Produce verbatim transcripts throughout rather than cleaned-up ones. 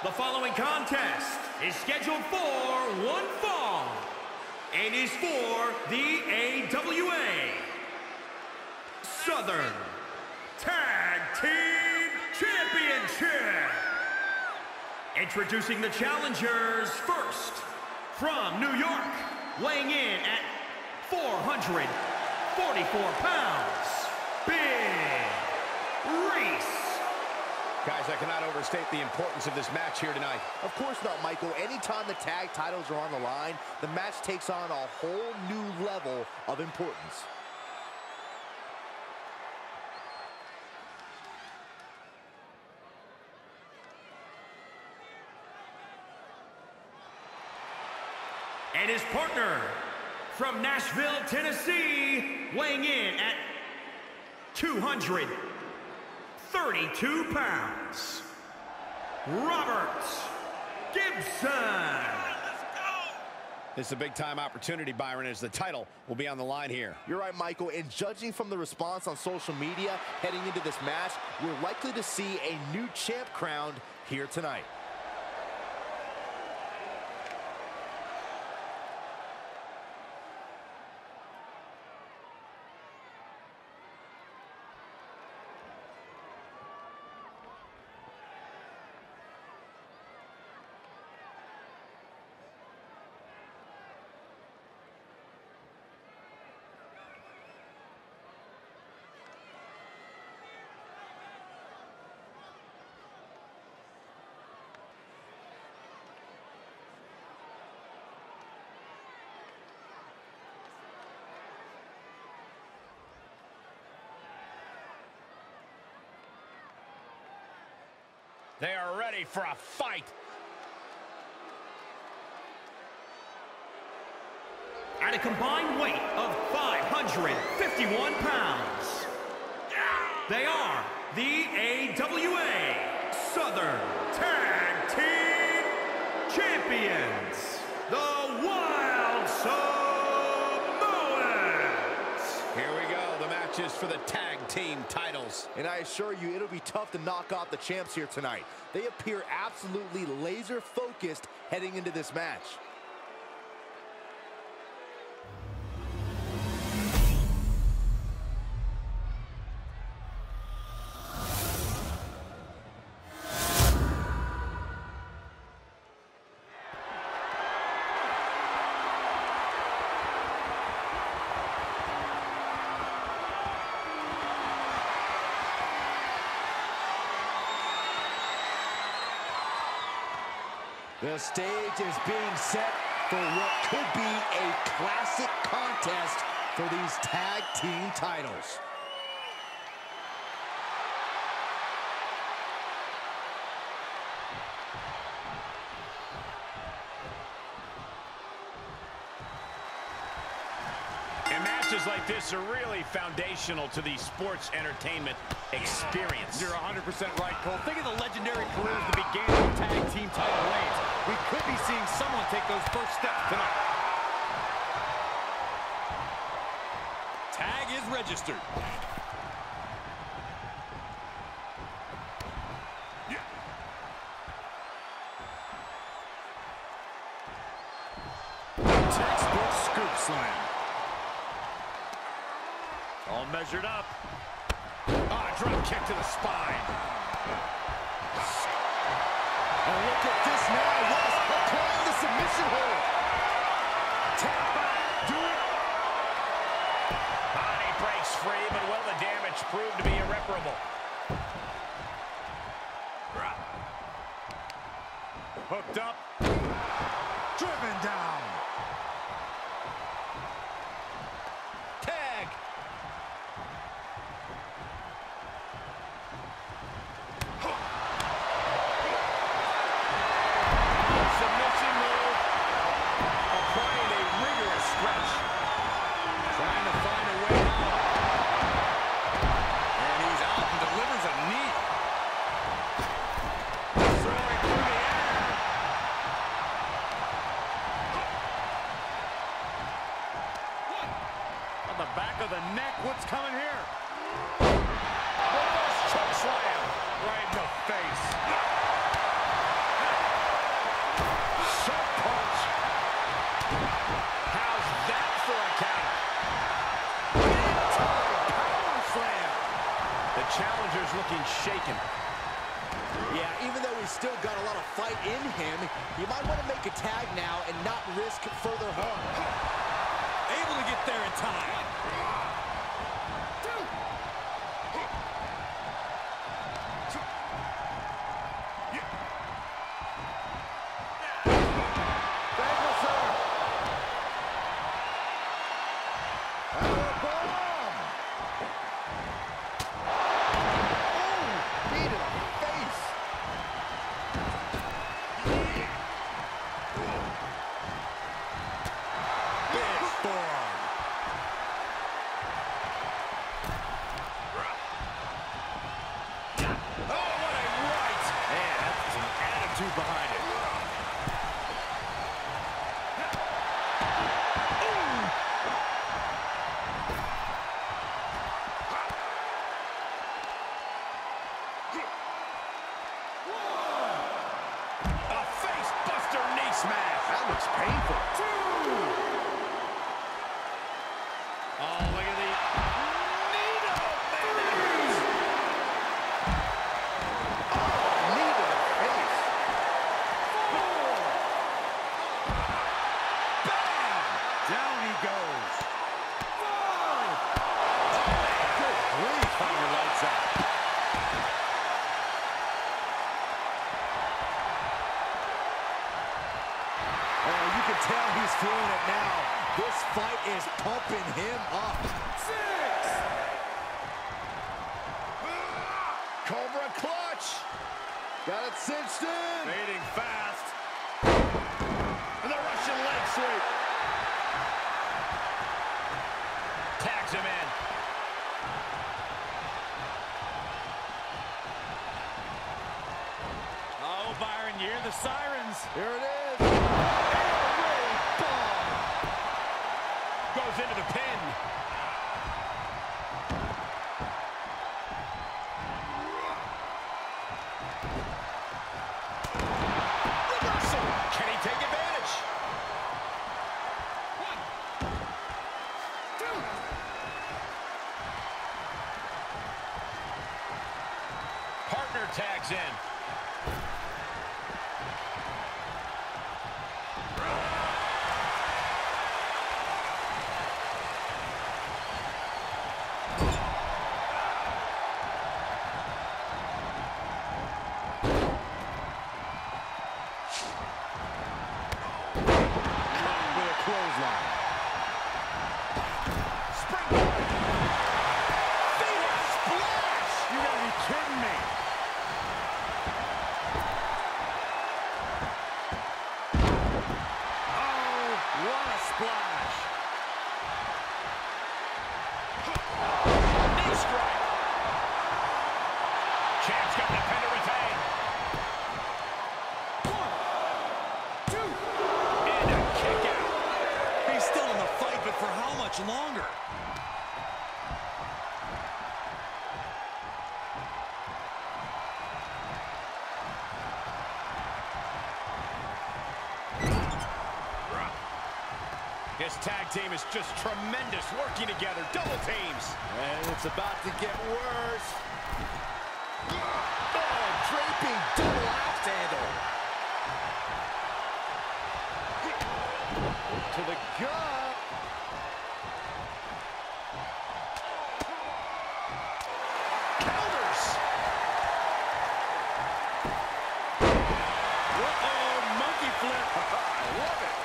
The following contest is scheduled for one fall and is for the A W A Southern Tag Team Championship. Introducing the challengers first, from New York, weighing in at four hundred forty-four pounds, Big Reese. Guys, I cannot overstate the importance of this match here tonight. Of course not, Michael. Anytime the tag titles are on the line, the match takes on a whole new level of importance. And his partner, from Nashville, Tennessee, weighing in at two hundred thirty-two pounds, Robert Gibson. This is a big-time opportunity, Byron, as the title will be on the line here. You're right, Michael, and judging from the response on social media heading into this match, we're likely to see a new champ crowned here tonight. They are ready for a fight. At a combined weight of five hundred fifty-one pounds, they are the A W A Southern Tag Team Champions, the Wild Samoans. Here we go. The match is for the tag team titles. And I assure you, it'll be tough to knock off the champs here tonight. They appear absolutely laser-focused heading into this match. The stage is being set for what could be a classic contest for these tag team titles. And matches like this are really foundational to the sports entertainment experience. You're one hundred percent right, Cole. Think of the legendary careers that began with tag team title reigns. We could be seeing someone take those first steps tonight. Tag is registered. Textbook scoop slam. All measured up. Ah, drop kick to the spine. And look at this now. Yes, applying the submission hold. Tap back. Do it. Body breaks free, but will the damage prove to be irreparable? Hooked up. Driven down. Tag. Submission move. Applying a rigorous stretch. Trying to find a way out. And he's out and delivers a knee. Throwing through the air. The challenger's looking shaken. Yeah, even though he's still got a lot of fight in him, you might want to make a tag now and not risk further harm. Able to get there in time. Behind it. A face buster knee smash. That looks painful. Two. Oh, look at the knee to the face. Oh, knee to the face. Down he goes. Five. Good grief. Find your lights out. Oh, you can tell he's feeling it now. This fight is pumping him up. Six. Cobra clutch. Got it cinched in. Fading fast. And the Russian leg sweep. Tags him in. Oh, Byron, you hear the sirens. Here it is. Goes into the pin. Reversal. Can he take advantage? One, two. Partner tags in. Longer. This tag team is just tremendous, working together, double teams. And it's about to get worse. Oh, draping double axe handle. To the gut. Counters. Uh-oh, monkey flip. I love it.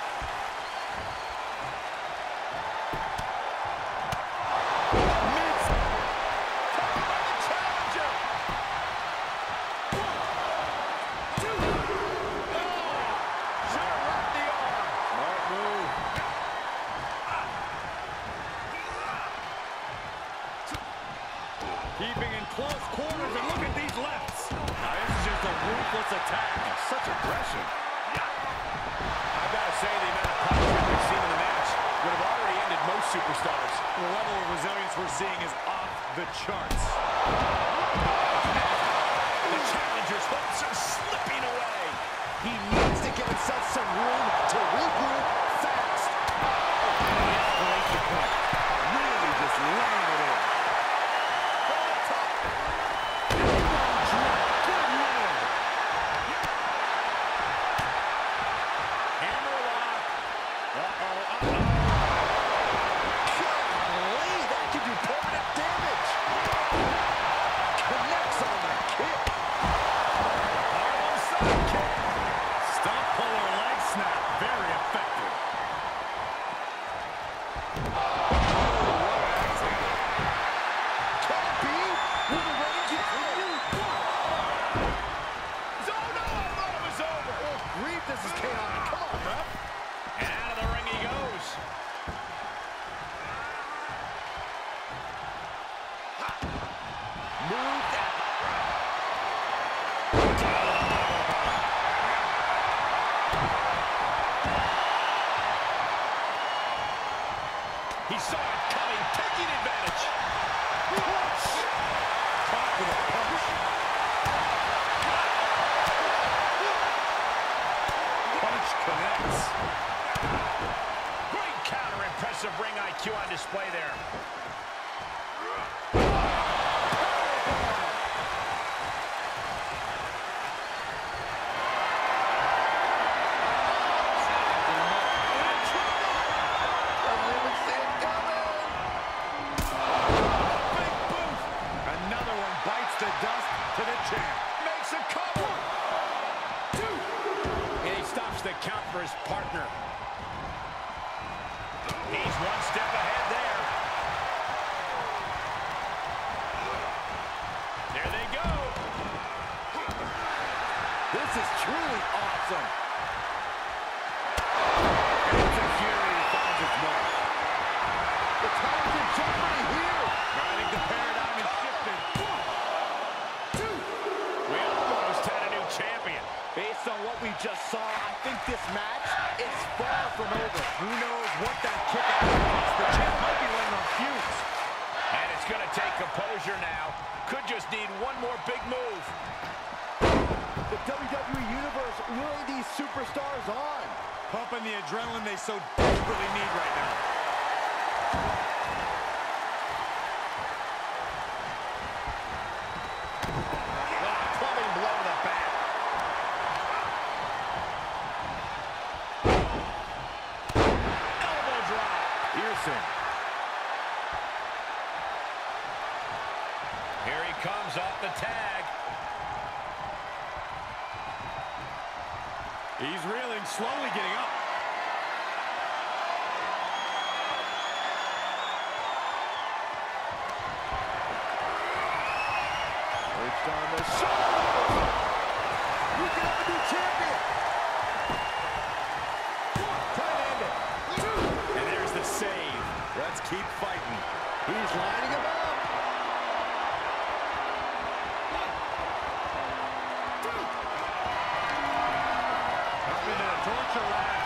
Keeping in close quarters, and look at these lefts. Now, this is just a ruthless attack. Such aggression. I've got to say, the amount of punishment we've seen in the match would have already ended most superstars. The level of resilience we're seeing is off the charts. The challenger's hopes are slipping away. He needs to give himself some room to regroup fast. Really just laying it in. Top Q on display there. Bites the dust to the champ. Makes a cover. One, two. And he stops the count for his partner. He's one step ahead there. There they go. This is truly awesome. It's a Fury finds its mark. The time's in jeopardy here. I think the paradigm is shifted. We almost had a new champion. Based on what we just saw, I think this match is far from over. Who knows what that kick out is. The champ might be running on fumes. And it's going to take composure now. Could just need one more big move. The W W E Universe willing these superstars on. Pumping the adrenaline they so desperately need right now. Plumbing blow to the back. Elbow drop. Pearson. Here he comes off the tag. He's reeling, slowly getting up. Perched on the shoulders. You can have a new champion. Try to end it. And there's the save. Let's keep fighting. He's lining him up. Up into the torture rack.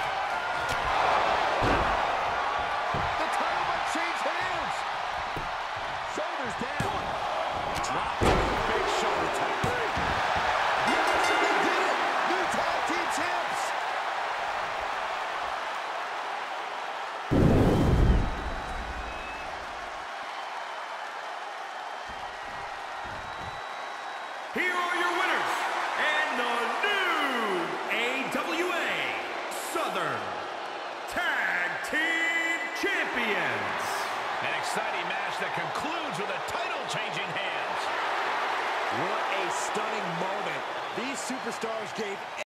The title might change hands. Shoulders down. Drop. Big shoulder tap. Yes, they did it. New tag team champs. Here are your winners, and the new A W A Southern Tag Team Champions. An exciting match that concludes with a title changing hands. What a stunning moment. These superstars gave